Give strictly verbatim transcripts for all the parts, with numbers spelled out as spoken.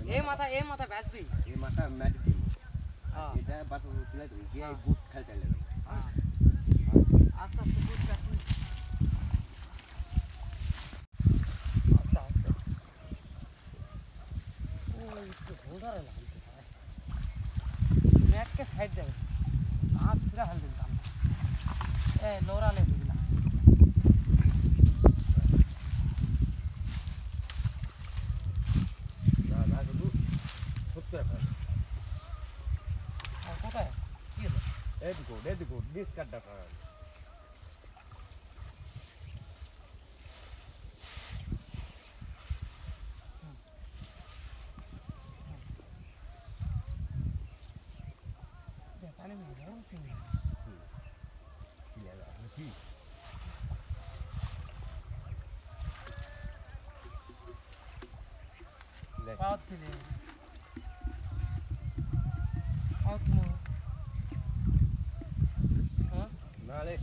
এই মাথা এই মাথা বেচবি এই মাথা ম্যাটি দিই হ্যাঁ এটা বাত তুলে দিই যে গুড খেলতে লাগবে হ্যাঁ আস্তে আস্তে বুঝ কাটবি আস্তে আস্তে ওই একটু ধরে লাগছে नेट के साइड दे हाथ पूरा हल देता ए लोरा ले दिला না না শুধু সত্যি কথা আর কোথায় কি হলো এদিকে এদিকে ডিসকাট ডাটা पानी में रोल क्यों नहीं ये ला की ले बहुत थी ले और तुम हाँ ना ले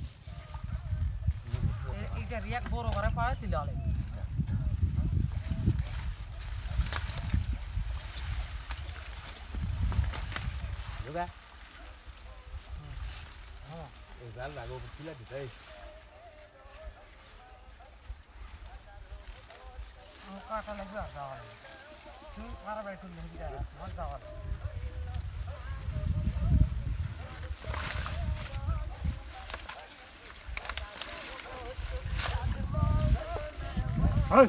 इधर रिएक्ट बोरो करे पाए तिला ले juga हाँ udah lah gue kecil aja deh हाँ काटा लगे आ जाओ तुम खारा बैठो नहीं जा मत जाओ hey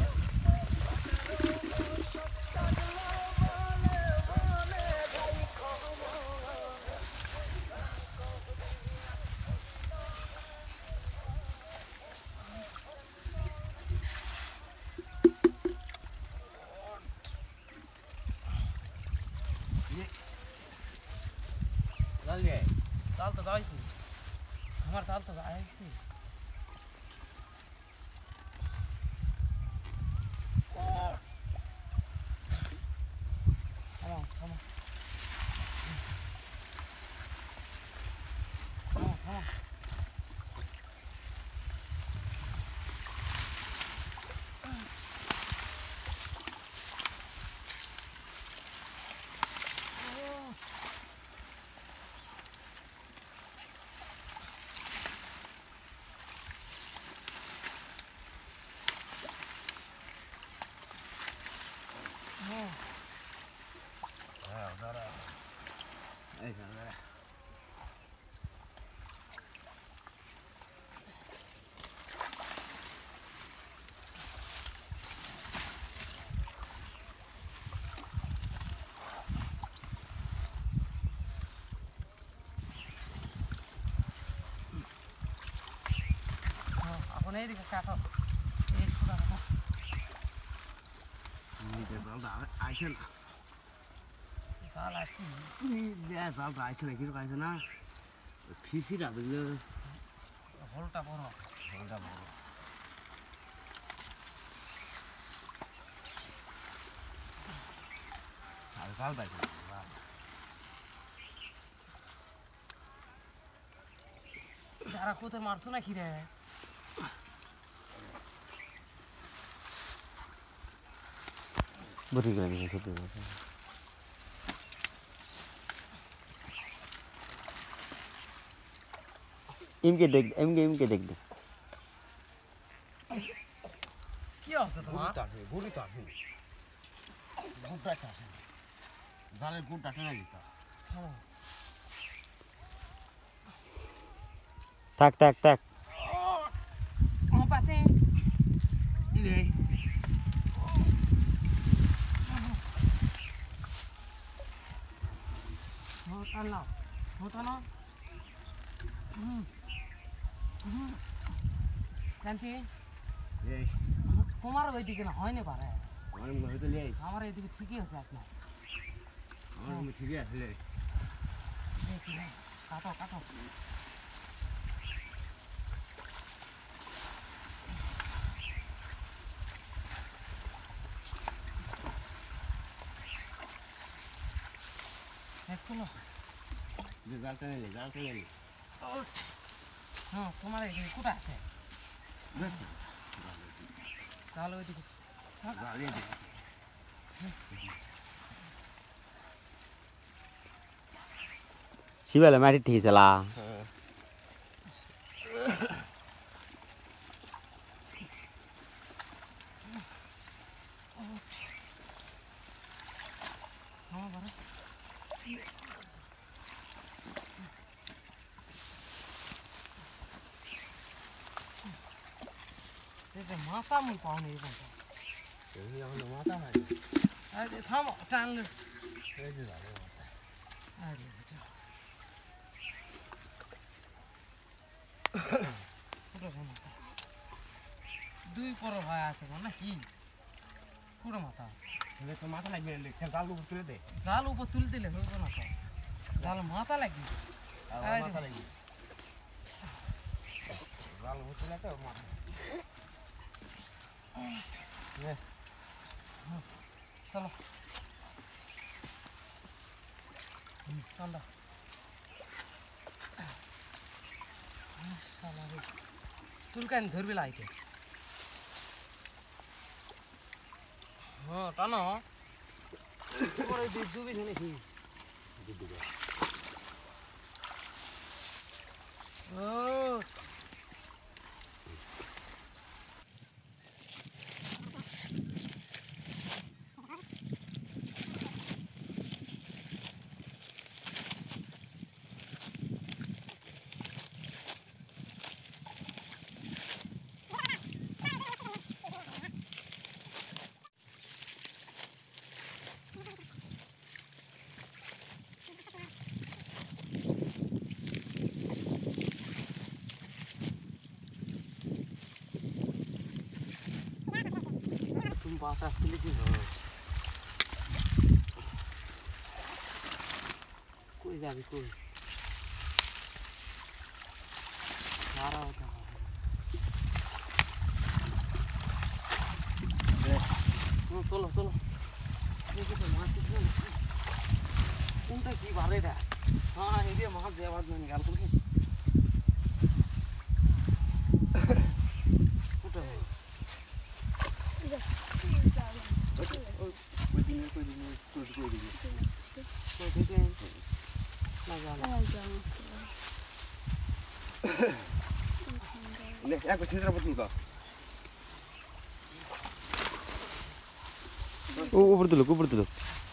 चल ये चल तो जाइए हमारे चल तो आए इसने come on come on come on come on नहीं दिखा काटो एक पूरा काटो ini dia salda Aisyah साला की ini dia salda Aisyah lagi tuh Aisyah na visi dah dulu Holta बोरो salda baru salda itu सारा कुतर मारसो ना की रे बुरी गली है खुद इनके देख इनके इनके देख दे क्या हो सकता है ताटे बुरी ताटे गुड्डा ताटे जाने गुड्डा ताटे नहीं था tak tak tak mau pasang ini hotel ला होटल ला हम्म हम्म कांची ये कुमार वैदी के ना होय नहीं पा रहा है हमारे में तो ले हमारे इधर ठीक ही है साथ में हमारे में ठीक है ले देखिए काटो काटो देखो ये जाते नहीं ले जाते नहीं हाँ तुम्हारे इधर कुटा है बस चलो इधर गाड़ी दे শিবালে মাটি ঠিক চলা माता मुई पाउने माता है अरे थाम टान ले कैसे जाने माता अरे दुई पर भाई आते ना कि पूरा माता ये तो माता लगी है लेकिन जाल ऊपर तुले दे जाल ऊपर तुल दिले हो ना तो जाल माता लगी माता लगी जाल ऊपर तुले तो माता ये चलो चलो साला रे सुलकान धरबी लाइके हाँ टानो ओरे दी दुबी थने की ओ बात असली की कोई जाबी कोई सारा होता है चलो चलो देखो तो मार कितना उनका की बारे था हाँ ये मार जवाब में निकाल कर ले एक बस सिंसरा बतलू का ऊपर तुलो ऊपर तुलो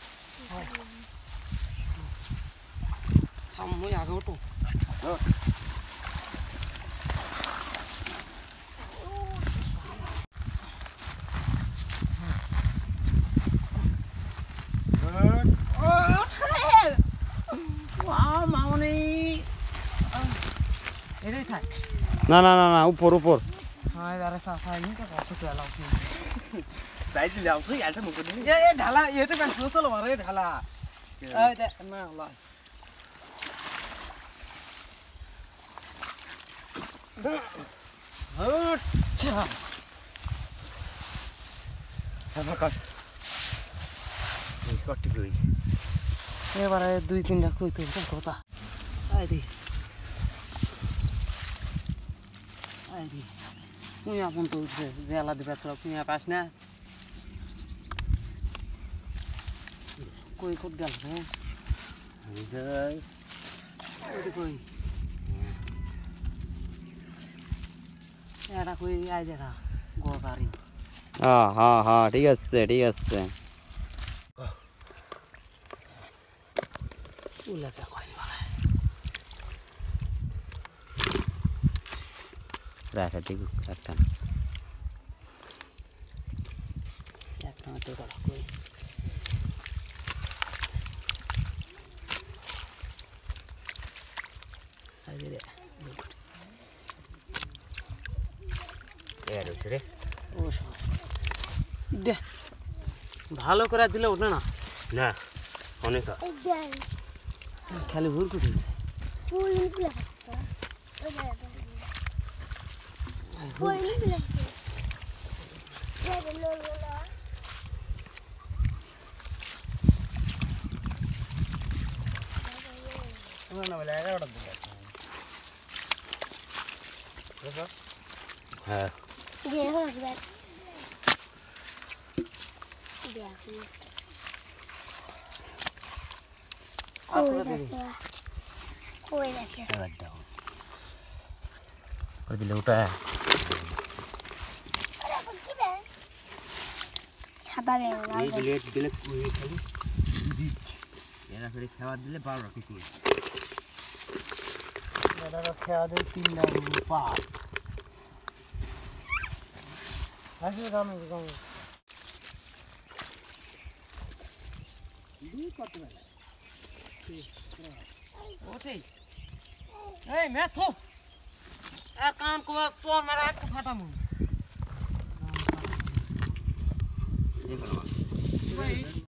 हम मुझे आगे उठो ना ना ना ना ऊपर ऊपर हाँ यार साफा नहीं तो बहुत कुछ अलग है दाइज ले आउँछु यार म पनि ये ये ढाला ये तो मैं सोचल भरे ढाला ए दे ना ल अच्छा sama kau kau tiga ini ये बार दुई तीन लाख कोई तो क्या होता आई दी आई दी मुझे अपन तो ज़्यादा दिवस तक मुझे पास ना कोई कुछ गल है इधर कोई कोई यार कोई आई जरा गोसारी हाँ हाँ हाँ ठीक है ठीक है उला का कोई रहा ठीक रखता एक ना तो का कोई आई दे यार उसे ओ दे ভালো করে দিলে ওঠে না না অনেক খালি হুর কুটি ফুল নিতে আসছে ফুল নিতে আসছে দেখো লোলা না না বলে এগারোটা দিন দেখো হ্যাঁ দেখো দেখো आपको दे दे कोई नहीं এবার দাও कर दिले उठा है अरे पक्की है সাদা রে এই দিলে দিলে কুই খালি দুধি এরা করে খাবার দিলে বারো রাখি কুই দাদা খেয়া দে তিন না পা আসলে কাম কাম দুই কত বেলা ওতে এই মেথো আর কান কো সোন মারা এক ফাটা মু দেখো ভাই